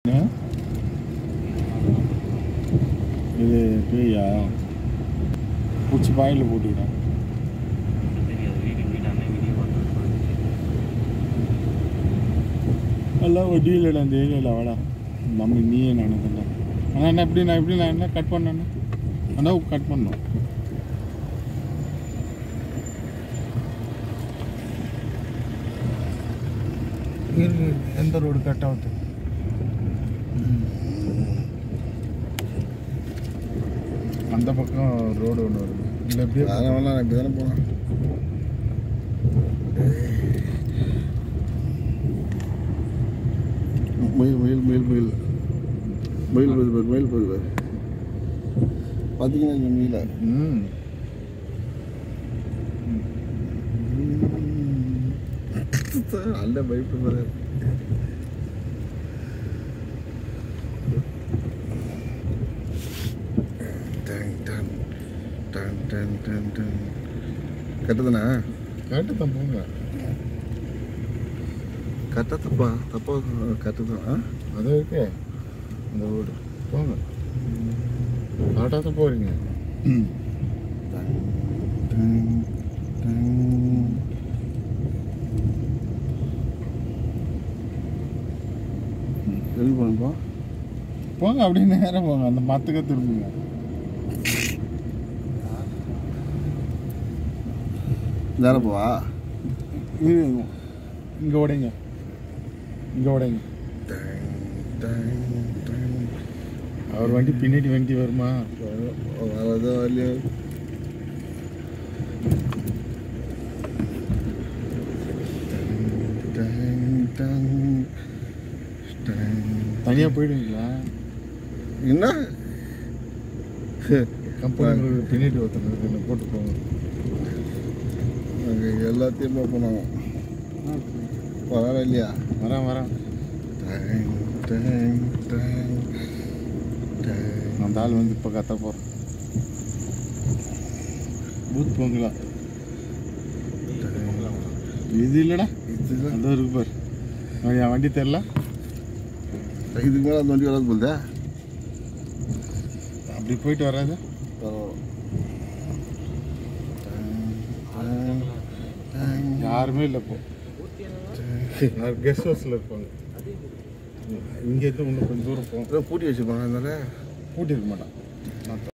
இது பேயா பூச்சி பாயில் போட்டுக்கிறேன். எல்லாம் ஒடியில் அந்த ஏரியாவில் வாடா நம்ம நீயே நினைக்கிறேன். ஆனால் என்ன எப்படி நான் என்ன கட் பண்ணேன்னா ஆனால் கட் பண்ணோம். எந்த ரோடு கட் ஆகுது? அந்த பக்கம் ரோடு ஒன்று வருது. இல்லை எப்படி அதனால இப்படி தானே போனேன். மயில் மயில் மயில் மயில் மயில் போகுது மயில் போகுது பார்த்தீங்கன்னா இந்த மீல நல்ல பயப்படுறாரு. கட்டுதானே கரெக்டு தான் போங்க. கரெக்டாக தப்பா கரெக்டு தான். அது இருக்கு அந்த ரோடு போங்க. கரெக்டாக தான் போகிறீங்க. எப்படி போனப்பா போங்க அப்படியே நேரம் போங்க. அந்த மத்துக்க திரும்புங்க. நேரம் போவா இது இங்கே உடைங்க. இங்கே உடைங்க. அவர் வண்டி பின்னாடி வண்டி வருமா? வரதோ வரலையோ. தனியாக போயிடுவீங்களா? என்ன கம்பெனி பின்னாடி ஒருத்தர் என்ன போட்டு போங்க. எல்லாத்தையும் போனாங்க. பரவாயில்ல இல்லையா? வரேன். அந்த ஆள் வந்து இப்போ கத்த போகிறேன். பூத் போங்களா? இது இல்லைடா, இதுதான் அந்த இருக்கு பாரு. என் வண்டி தெரில. இதுக்கு மேலே அந்த வண்டி வராது போகுதா? அப்படி போயிட்டு வராது. யாருமே இல்லை இப்போ. கெஸ்ட் ஹவுஸில் இருப்பாங்க. இங்கேருந்து இன்னும் கொஞ்சம் தூரம் போகும். பூட்டி வச்சுப்பாங்க. அதனால பூட்டி இருக்க மாட்டான்.